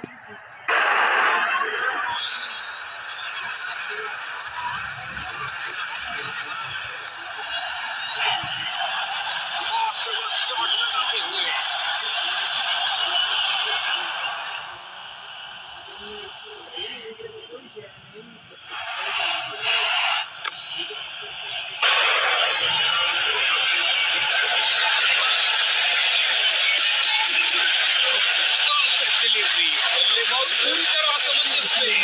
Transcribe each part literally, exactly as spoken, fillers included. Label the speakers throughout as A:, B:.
A: Shot लगाते हुए delivery, बल्लेबाज पूरी तरह समंजस में।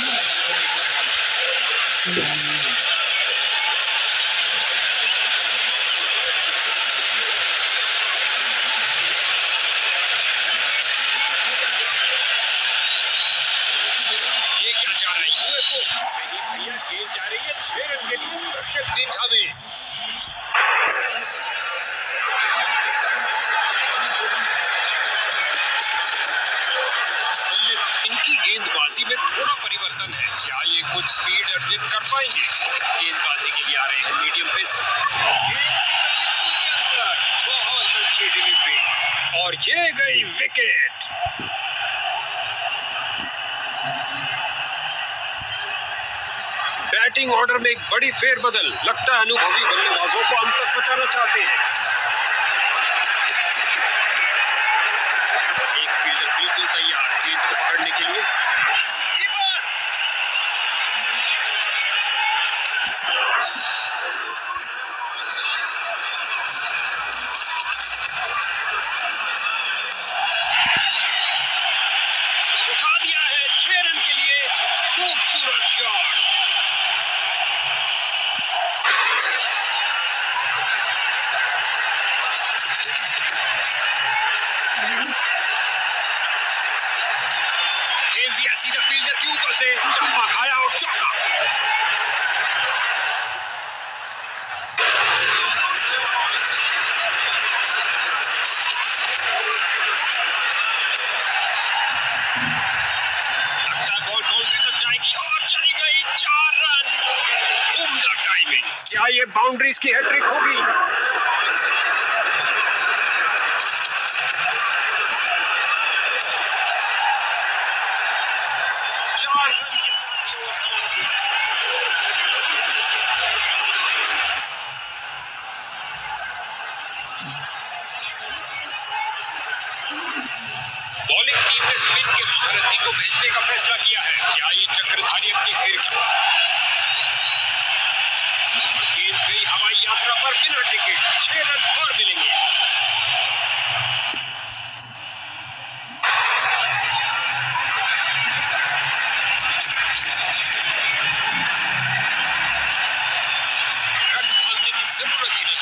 A: ये क्या जा रहा है? यूएफओ नहीं भैया, गेंद जा रही है छह रन के लिए दर्शक दीर्घा में। इनकी गेंदबाजी में थोड़ा परिवर्तन है, क्या ये कुछ स्पीड अर्जित कर पाएंगे? गेंदबाजी के लिए आ रहे हैं मीडियम पेसर, गेंद सीधा बिल्कुल के अंदर, बहुत अच्छी डिलीवरी और ये गई विकेट। बैटिंग ऑर्डर में एक बड़ी फेरबदल, लगता है अनुभवी बल्लेबाजों को अंत तक बचाना चाहते हैं। एक फील्डर बिल्कुल तैयार गेंद को पकड़ने के लिए। उठा दिया है छह रन के लिए, खूबसूरत शॉट। खेल दिया सीधा फील्डर के ऊपर से, टप्पा खाया और चौका। लगता है बॉल बाउंड्री तक जाएगी और चली गई, चार रन। उम्दा टाइमिंग, क्या ये बाउंड्रीज की हैट्रिक होगी? चार रन के साथ ही ओवर समाप्त हुई। बॉलिंग टीम ने स्पिन के महारथी को भेजने का फैसला किया है, क्या ये चक्रधारी अपनी फिर गेंद गई हवाई यात्रा पर बिना टिकट, छह रन और मिलेंगे। रन भागने की जरूरत ही नहीं।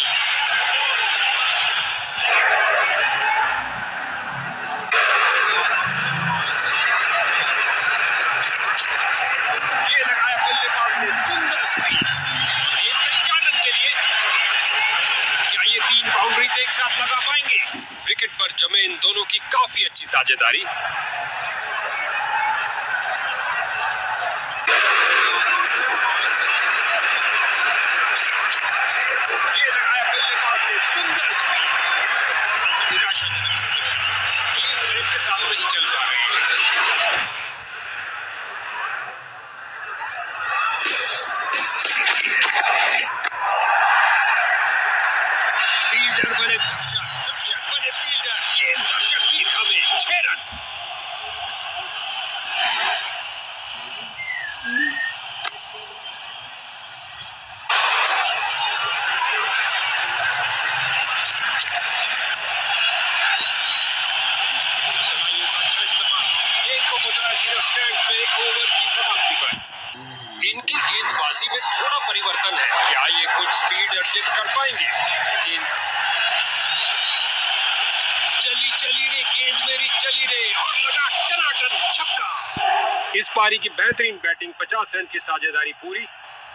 A: ये लगाया बल्लेबाज ने सुंदर स्वीप, गेंद गई चार रन के लिए। क्या ये तीन बाउंड्रीज एक साथ लगा पाएंगे? विकेट पर जमे इन दोनों की काफी अच्छी साझेदारी। ये लगाया बल्लेबाज ने सुंदर स्वीप, निराशाजनक प्रदर्शन, टीम ब्रेक के साथ नहीं चल पा रही है। फील्डर बने दर्शक, दर्शक बने फील्डर, गेंद दर्शक दीर्घा में, छह रन। दवाइयों का अच्छा इस्तेमाल, गेंद को पहुंचाया सीधा स्टैंड्स में ओवर की समाप्ति पर। इनकी गेंदबाजी में थोड़ा परिवर्तन है, क्या ये कुछ स्पीड अर्जित कर पाएंगे? गेंद चली चली रे गेंद मेरी चली रे और लगा टनाटन छक्का। इस पारी की बेहतरीन बैटिंग, पचास रन की साझेदारी पूरी।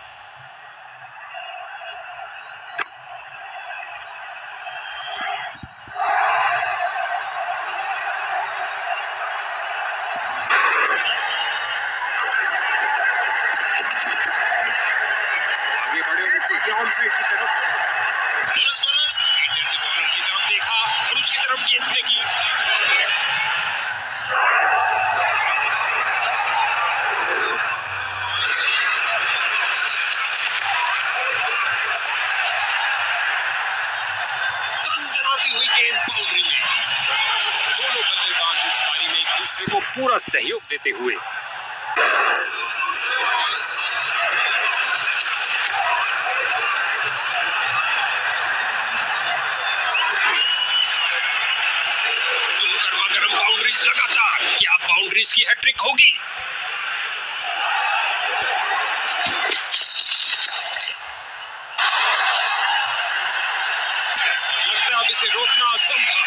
A: आगे बढ़े ऑन साइड की तरफ, बॉलर्स बॉलर्स फील्डर ने बॉलर की तरफ देखा और उसकी तरफ गेंद फेंकी। इस पारी में एक दूसरे को पूरा सहयोग देते हुए। दो गर्मा गर्म बाउंड्रीज लगातार, क्या बाउंड्रीज की हैट्रिक होगी? लगता है अब इसे रोकना असंभव।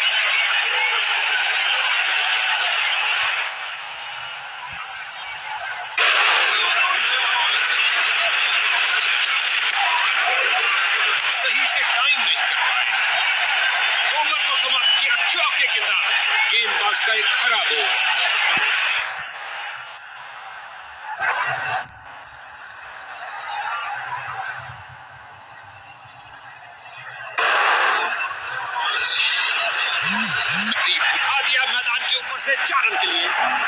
A: सही से टाइम नहीं कर पाए। ओवर को समाप्त किया चौके के साथ। गेंदबाज का एक खराब ओवर। उठा दिया मैदान के ऊपर से चार रन के लिए।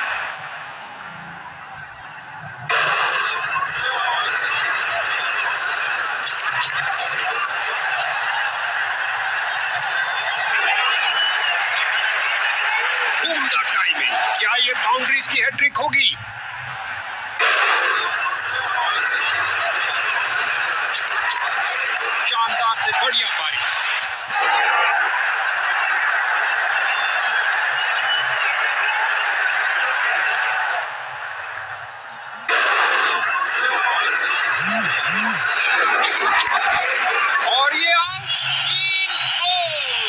A: उम्दा टाइमिंग, क्या ये बाउंड्रीज की हैट्रिक होगी? शानदार थे, बढ़िया पारी। और ये आउट, क्लीन बोल्ड।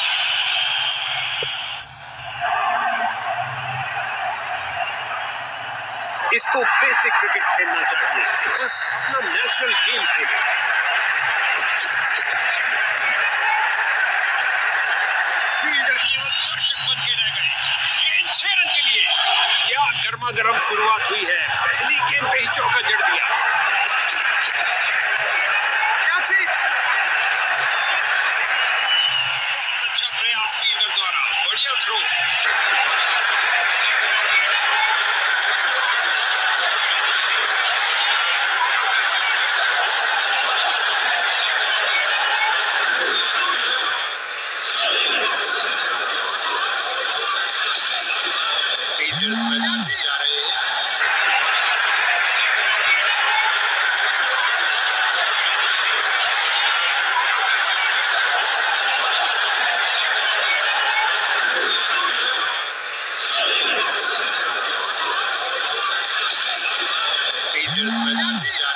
A: इसको बेसिक क्रिकेट खेलना चाहिए, बस अपना नेचुरल गेम खेले। फील्डर केवल दर्शक बन के रह गए। गेंद छह रन के लिए। क्या गर्मा गर्म शुरुआत हुई है, पहली गेंद पे ही चौका जड़ दिया। बहुत अच्छा प्रयास फील्डर द्वारा, बढ़िया थ्रो। फील्डर्स मैदान से जा रहे हैं। फील्डर्स मैदान से जा